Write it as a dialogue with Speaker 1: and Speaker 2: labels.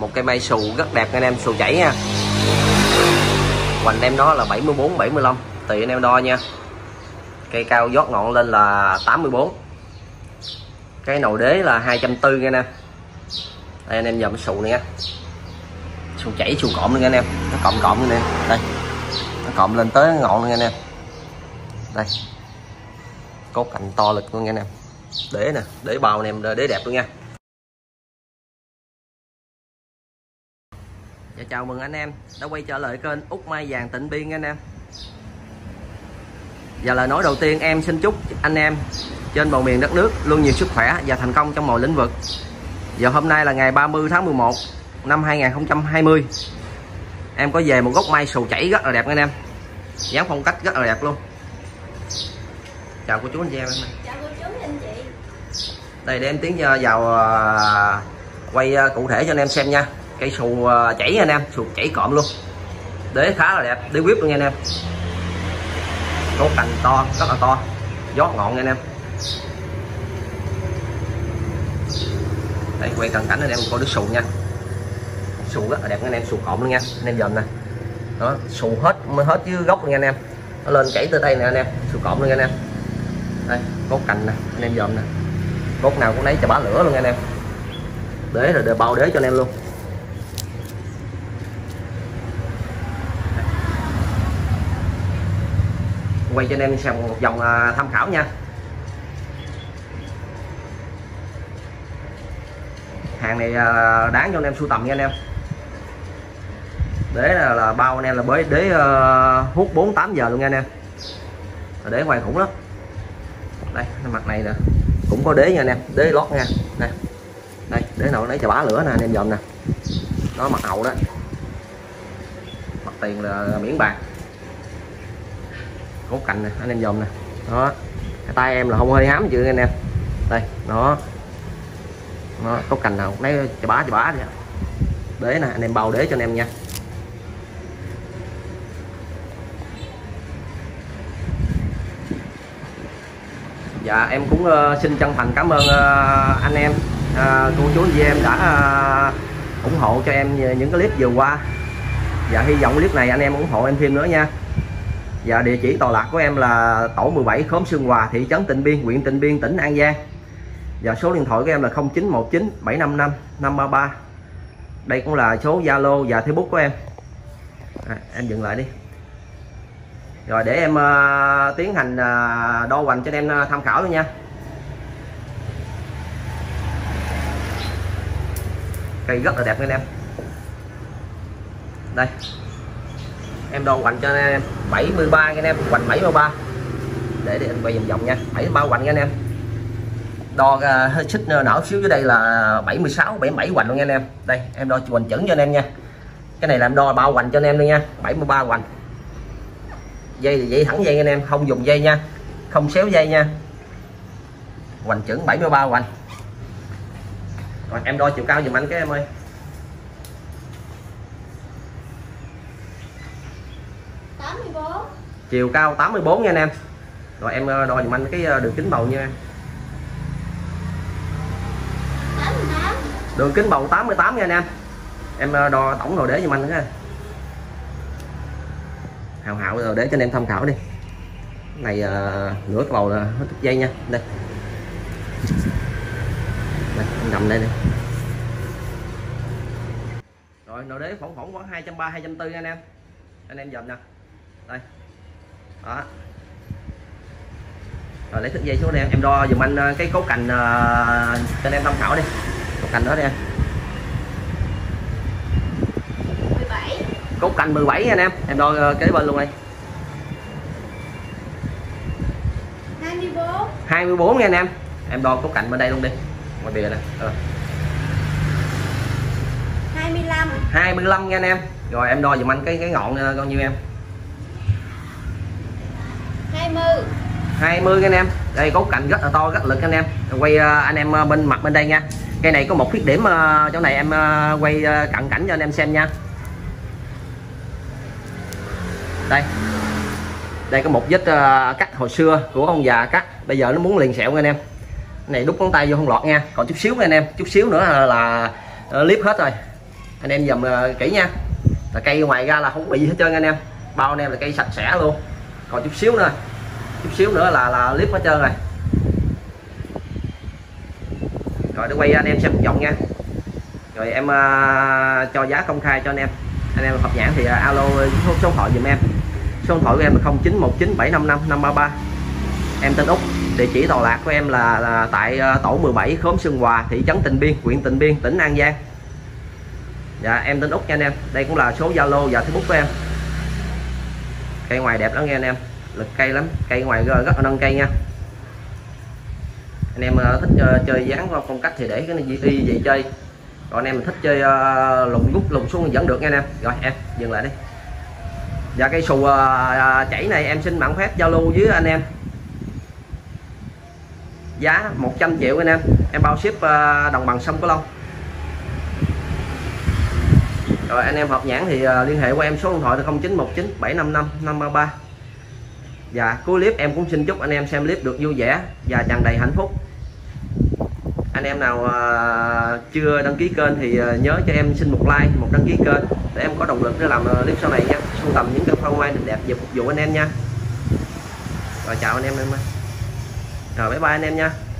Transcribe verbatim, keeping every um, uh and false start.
Speaker 1: Một cây mai xù rất đẹp anh em, xù chảy nha. Hoành em nó là bảy mươi bốn bảy mươi lăm, tùy anh em đo nha. Cây cao dót ngọn lên là tám mươi tư. Cái nồi đế là hai trăm tư nha anh em. Đây anh em dòm xù này nha. Xù chảy, xù cộm luôn nha anh em. Nó cộm cộm luôn nè. Đây. Nó cộm lên tới ngọn luôn nha anh em. Đây. Cốt cạnh to lực luôn nha anh em. Đế nè, đế bao anh em, đế đẹp luôn nha. Và chào mừng anh em đã quay trở lại kênh Úc Mai Vàng Tịnh Biên anh em. Và lời nói đầu tiên em xin chúc anh em trên bầu miền đất nước luôn nhiều sức khỏe và thành công trong mọi lĩnh vực. Và hôm nay là ngày ba mươi tháng mười một năm hai nghìn không trăm hai mươi. Em có về một gốc mai xù chảy rất là đẹp anh em. Dáng phong cách rất là đẹp luôn. Chào cô chú anh chị em.
Speaker 2: Chào cô chú anh chị.
Speaker 1: Đây để em tiến vào quay cụ thể cho anh em xem nha. Cây xù chảy anh em, xù chảy cộm luôn. Đế khá là đẹp, đế whip luôn nha anh em. Cốt cành to, rất là to, giót ngọn nha anh em. Đây quay cận cảnh anh em coi đứa xù nha. Xù rất là đẹp anh em, xù cộm luôn nha anh em dòm nè. Đó, xù hết mới hết dưới gốc luôn nha anh em. Nó lên chảy từ đây nè anh em, xù cộm luôn nha anh em. Đây, cốt cành nè, anh em dòm nè. Cốt nào cũng lấy cho bá lửa luôn nha anh em. Đế rồi để bao đế cho anh em luôn. Quay cho anh em xem một vòng tham khảo nha. Hàng này đáng cho anh em sưu tầm nha anh em. Đế là, là bao anh em là với đế uh, hút bốn mươi tám giờ luôn nha anh em. Đế ngoài khủng lắm. Đây cái mặt này nè cũng có đế nha anh em, đế lót nha. Đây đây đế nào lấy cho bá lửa nè anh em dòm nè. Nó mặt hậu đó, mặt tiền là miễn bạc. Cốt cành nè anh em dòm nè. Đó, cái tay em là không hơi hám chưa anh em. Đây nó nó cốt cành nào lấy cho bá cho bá đi. Đế nè anh em bao đế cho anh em nha. Dạ em cũng uh, xin chân thành cảm ơn uh, anh em, uh, cô chú anh chị em đã uh, ủng hộ cho em những cái clip vừa qua. Và hy vọng clip này anh em ủng hộ em thêm nữa nha. Và địa chỉ tọa lạc của em là tổ mười bảy, khóm Xuân Hòa, thị trấn Tịnh Biên, huyện Tịnh Biên, tỉnh An Giang. Và số điện thoại của em là không chín một chín bảy năm năm năm ba ba. Đây cũng là số Zalo và Facebook của em. À, em dừng lại đi. Rồi để em uh, tiến hành uh, đo hoành cho anh em uh, tham khảo luôn nha. Cây rất là đẹp anh em. Đây. Em đo hoành cho anh em bảy mươi ba anh em, hoành bảy mươi ba. Để để anh quay vòng vòng nha, bảy mươi ba hoành nha anh em. Đo uh, hơi xích nở xíu dưới đây là bảy mươi sáu, bảy mươi bảy hoành luôn nha anh em. Đây, em đo hoành chuẩn cho anh em nha. Cái này là em đo bao hoành cho anh em luôn nha, bảy mươi ba hoành. Dây thì dây thẳng dây anh em, không dùng dây nha, không xéo dây nha. Hoành chuẩn bảy mươi ba hoành. Rồi em đo chiều cao giùm anh cái em ơi.
Speaker 2: tám mươi tư.
Speaker 1: Chiều cao tám mươi tư nha anh em. Rồi em đo giùm anh cái đường kính bầu nha.
Speaker 2: tám mươi tám.
Speaker 1: Đường kính bầu tám mươi tám nha anh em. Em đo tổng đồ đế giùm anh nha. Hào hào rồi để cho anh em tham khảo đi. Cái này uh, nửa cái bầu là hết dây nha. Đây. Đây, nằm đây đi. Rồi nồi đế khoảng khoảng khoảng hai trăm ba mươi, hai trăm tư nha anh em. Anh em dòm nè. Đây. Đó. Rồi lấy thước dây xuống đây em đo giùm anh cái cốt cành uh, cho anh em tham khảo đi. Cốt cành đó đi em.
Speaker 2: mười bảy.
Speaker 1: Cốt cành mười bảy nha anh em. Em đo kế bên luôn đây.
Speaker 2: hai mươi tư.
Speaker 1: hai mươi tư nha anh em. Em đo cốt cành bên đây luôn đi. Ngoài bìa nè. Ờ.
Speaker 2: hai mươi lăm.
Speaker 1: hai mươi lăm nha anh em. Rồi em đo giùm anh cái cái ngọn bao nhiêu em?
Speaker 2: hai mươi.
Speaker 1: hai mươi nha anh em. Đây cốt cành rất là to, rất lực anh em. Quay uh, anh em uh, bên mặt bên đây nha. Cây này có một khuyết điểm uh, chỗ này em uh, quay uh, cận cảnh cho anh em xem nha. Đây. Đây có một vết uh, cắt hồi xưa của ông già cắt, bây giờ nó muốn liền sẹo nha anh em. Cái này đút ngón tay vô không lọt nha. Còn chút xíu nha anh em, chút xíu nữa là, là uh, clip hết rồi. anh em dùm uh, kỹ nha, là cây ngoài ra là không bị gì hết trơn anh em, bao anh em là cây sạch sẽ luôn. Còn chút xíu nữa, chút xíu nữa là là clip hết trơn rồi. Rồi để quay anh em xem một vòng nha, rồi em uh, cho giá công khai cho anh em. Anh em hợp nhãn thì uh, alo số, số điện thoại dùm em. Số điện thoại của em là không chín một chín bảy năm năm năm ba ba. Em tên Út, địa chỉ tọa lạc của em là, là tại uh, tổ mười bảy, khóm Xuân Hòa, thị trấn Tịnh Biên, huyện Tịnh Biên, tỉnh An Giang. Dạ em tên Út nha anh em. Đây cũng là số Zalo và Facebook của em. Cây ngoài đẹp lắm nghe anh em, lực cây lắm, cây ngoài rất là nâng cây nha. Anh em uh, thích uh, chơi dáng phong cách thì để cái gì y gì chơi. Còn anh em thích chơi uh, lùng rút lùng xuống vẫn được nha anh em. Rồi em dừng lại đi. Và cây xù uh, chảy này em xin mạng phép giao lưu với anh em. Giá một trăm triệu anh em, em bao ship uh, đồng bằng sông Cửu Long. Rồi anh em hợp nhãn thì uh, liên hệ qua em số điện thoại là không chín một chín bảy năm năm năm ba ba. Và cuối clip em cũng xin chúc anh em xem clip được vui vẻ và tràn đầy hạnh phúc. Anh em nào uh, chưa đăng ký kênh thì uh, nhớ cho em xin một like, một đăng ký kênh để em có động lực để làm uh, clip sau này nha, sưu tầm những cái hoa mai đẹp đẹp phục vụ anh em nha. Rồi chào anh em em ơi. Rồi bye bye anh em nha.